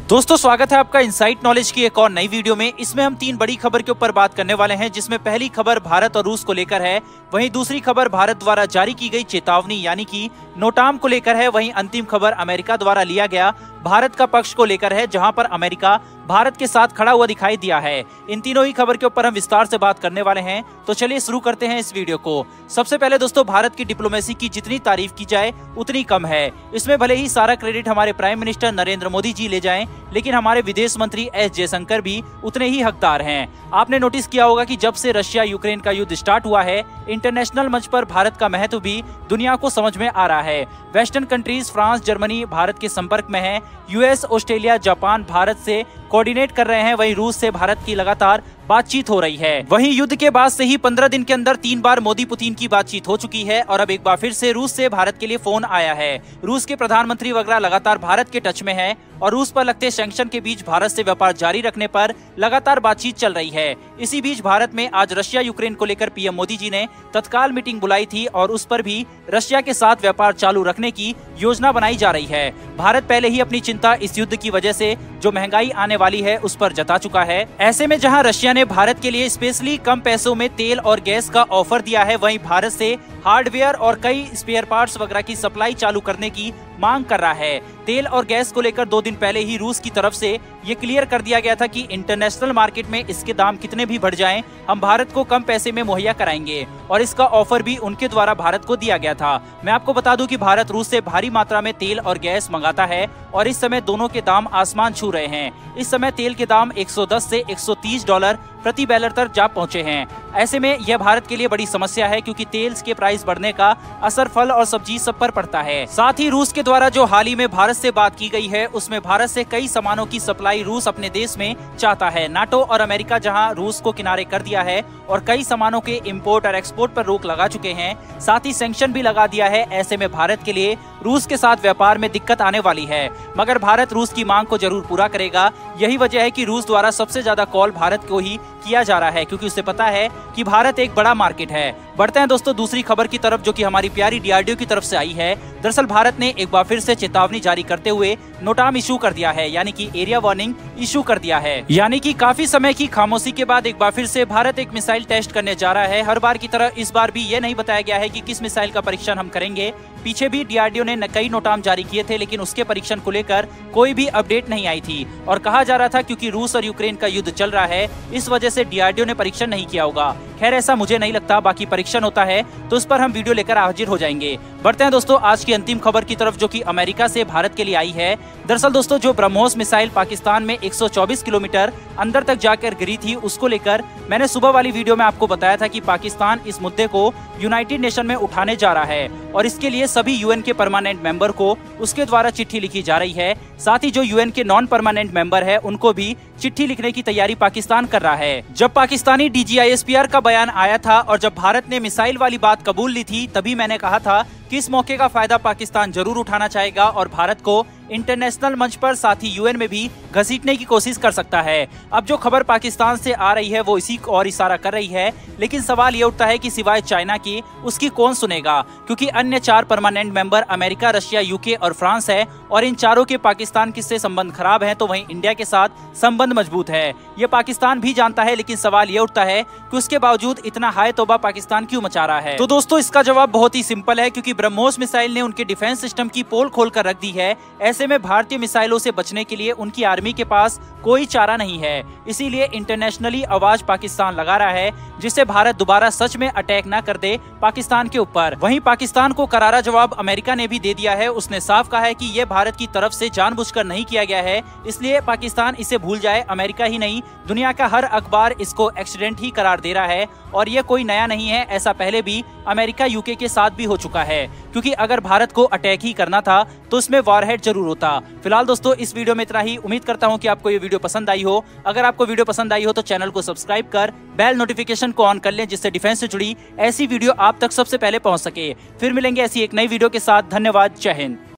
दोस्तों स्वागत है आपका इनसाइट नॉलेज की एक और नई वीडियो में। इसमें हम तीन बड़ी खबर के ऊपर बात करने वाले हैं, जिसमें पहली खबर भारत और रूस को लेकर है। वहीं दूसरी खबर भारत द्वारा जारी की गई चेतावनी यानी कि नोटाम को लेकर है। वहीं अंतिम खबर अमेरिका द्वारा लिया गया भारत का पक्ष को लेकर है, जहां पर अमेरिका भारत के साथ खड़ा हुआ दिखाई दिया है। इन तीनों ही खबर के ऊपर हम विस्तार से बात करने वाले हैं, तो चलिए शुरू करते हैं इस वीडियो को। सबसे पहले दोस्तों, भारत की डिप्लोमेसी की जितनी तारीफ की जाए उतनी कम है। इसमें भले ही सारा क्रेडिट हमारे प्राइम मिनिस्टर नरेंद्र मोदी जी ले जाएं, लेकिन हमारे विदेश मंत्री एस जयशंकर भी उतने ही हकदार हैं। आपने नोटिस किया होगा कि जब से रशिया यूक्रेन का युद्ध स्टार्ट हुआ है, इंटरनेशनल मंच पर भारत का महत्व भी दुनिया को समझ में आ रहा है। Western countries France, Germany Bharat के संपर्क में है। यूएस, ऑस्ट्रेलिया, जापान भारत से कोऑर्डिनेट कर रहे हैं। वहीं रूस से भारत की लगातार बातचीत हो रही है। वहीं युद्ध के बाद से ही 15 दिन के अंदर 3 बार मोदी पुतिन की बातचीत हो चुकी है और अब एक बार फिर से रूस से भारत के लिए फोन आया है। रूस के प्रधानमंत्री वगैरह लगातार भारत के टच में है और रूस पर लगते सैंक्शन के बीच भारत से व्यापार जारी रखने पर लगातार बातचीत चल रही है। इसी बीच भारत में आज रशिया यूक्रेन को लेकर पीएम मोदी जी ने तत्काल मीटिंग बुलाई थी और उस पर भी रशिया के साथ व्यापार चालू रखने की योजना बनाई जा रही है। भारत पहले ही अपनी चिंता इस युद्ध की वजह से जो महंगाई आने वाली है उस पर जता चुका है। ऐसे में जहां रशिया ने भारत के लिए स्पेशली कम पैसों में तेल और गैस का ऑफर दिया है, वहीं भारत से हार्डवेयर और कई स्पेयर पार्ट्स वगैरह की सप्लाई चालू करने की मांग कर रहा है। तेल और गैस को लेकर 2 दिन पहले ही रूस की तरफ से ये क्लियर कर दिया गया था कि इंटरनेशनल मार्केट में इसके दाम कितने भी बढ़ जाएं, हम भारत को कम पैसे में मुहैया कराएंगे और इसका ऑफर भी उनके द्वारा भारत को दिया गया था। मैं आपको बता दूं कि भारत रूस से भारी मात्रा में तेल और गैस मंगाता है और इस समय दोनों के दाम आसमान छू रहे हैं। इस समय तेल के दाम 110 से 130 डॉलर प्रति बैरल तक जा पहुंचे हैं। ऐसे में यह भारत के लिए बड़ी समस्या है, क्योंकि तेल के प्राइस बढ़ने का असर फल और सब्जी सब पर पड़ता है। साथ ही रूस के द्वारा जो हाल ही में भारत से बात की गई है, उसमें भारत से कई सामानों की सप्लाई रूस अपने देश में चाहता है। नाटो और अमेरिका जहां रूस को किनारे कर दिया है और कई सामानों के इम्पोर्ट और एक्सपोर्ट पर रोक लगा चुके हैं, साथ ही सैंक्शन भी लगा दिया है। ऐसे में भारत के लिए रूस के साथ व्यापार में दिक्कत आने वाली है, मगर भारत रूस की मांग को जरूर पूरा करेगा। यही वजह है कि रूस द्वारा सबसे ज्यादा कॉल भारत को ही किया जा रहा है, क्योंकि उसे पता है कि भारत एक बड़ा मार्केट है। बढ़ते हैं दोस्तों दूसरी खबर की तरफ, जो कि हमारी प्यारी डीआरडीओ की तरफ से आई है। दरअसल भारत ने एक बार फिर से चेतावनी जारी करते हुए नोटाम इशू कर दिया है, यानी कि एरिया वार्निंग इशू कर दिया है। यानी कि काफी समय की खामोशी के बाद एक बार फिर से भारत एक मिसाइल टेस्ट करने जा रहा है। हर बार की तरह इस बार भी ये नहीं बताया गया है कि किस मिसाइल का परीक्षण हम करेंगे। पीछे भी डीआरडीओ ने कई नोटाम जारी किए थे, लेकिन उसके परीक्षण को लेकर कोई भी अपडेट नहीं आई थी और कहा जा रहा था क्योंकि रूस और यूक्रेन का युद्ध चल रहा है, इस वजह से डीआरडीओ ने परीक्षण नहीं किया होगा। खैर ऐसा मुझे नहीं लगता, बाकी परीक्षण होता है तो उस पर हम वीडियो लेकर हाजिर हो जाएंगे। बढ़ते हैं दोस्तों आज की अंतिम खबर की तरफ, जो कि अमेरिका से भारत के लिए आई है। दरअसल दोस्तों जो ब्रह्मोस मिसाइल पाकिस्तान में 124 किलोमीटर अंदर तक जाकर गिरी थी, उसको लेकर मैंने सुबह वाली वीडियो में आपको बताया था कि पाकिस्तान इस मुद्दे को यूनाइटेड नेशन में उठाने जा रहा है और इसके लिए सभी यूएन के परमानेंट मेंबर को उसके द्वारा चिट्ठी लिखी जा रही है। साथ ही जो यूएन के नॉन परमानेंट मेंबर है उनको भी चिट्ठी लिखने की तैयारी पाकिस्तान कर रहा है। जब पाकिस्तानी डीजीआईएसपीआर का बयान आया था और जब भारत ने मिसाइल वाली बात कबूल ली थी, तभी मैंने कहा था कि इस मौके का फायदा पाकिस्तान जरूर उठाना चाहेगा और भारत को इंटरनेशनल मंच पर साथ ही यूएन में भी घसीटने की कोशिश कर सकता है। अब जो खबर पाकिस्तान से आ रही है वो इसी और इशारा कर रही है, लेकिन सवाल ये उठता है कि सिवाय चाइना की उसकी कौन सुनेगा, क्योंकि अन्य 4 permanent member America, Russia, UK और फ्रांस है और इन चारों के पाकिस्तान से संबंध खराब है, तो वहीं इंडिया के साथ संबंध मजबूत है। ये पाकिस्तान भी जानता है, लेकिन सवाल ये उठता है कि उसके बावजूद इतना हाय तौबा पाकिस्तान क्यों मचा रहा है। तो दोस्तों इसका जवाब बहुत ही सिंपल है, क्योंकि ब्रह्मोस मिसाइल ने उनके डिफेंस सिस्टम की पोल खोलकर रख दी है। ऐसे में भारतीय मिसाइलों से बचने के लिए उनकी आर्मी के पास कोई चारा नहीं है, इसीलिए इंटरनेशनली आवाज पाकिस्तान लगा रहा है, जिससे भारत दोबारा सच में अटैक न कर दे पाकिस्तान के ऊपर। वहीं पाकिस्तान को करारा जवाब अमेरिका ने भी दे दिया है। उसने साफ कहा है कि यह भारत की तरफ से जानबूझकर नहीं किया गया है, इसलिए पाकिस्तान इसे भूल जाए। अमेरिका ही नहीं, दुनिया का हर अखबार इसको एक्सीडेंट ही करार दे रहा है और ये कोई नया नहीं है। ऐसा पहले भी अमेरिका यूके के साथ भी हो चुका है, क्योंकि अगर भारत को अटैक ही करना था तो उसमें वॉरहेड जरूर होता। फिलहाल दोस्तों इस वीडियो में इतना ही। उम्मीद करता हूं कि आपको ये वीडियो पसंद आई हो। अगर आपको वीडियो पसंद आई हो तो चैनल को सब्सक्राइब कर बेल नोटिफिकेशन को ऑन कर लें, जिससे डिफेंस से जुड़ी ऐसी वीडियो आप तक सबसे पहले पहुंच सके। फिर मिलेंगे ऐसी एक नई वीडियो के साथ। धन्यवाद। जय हिंद।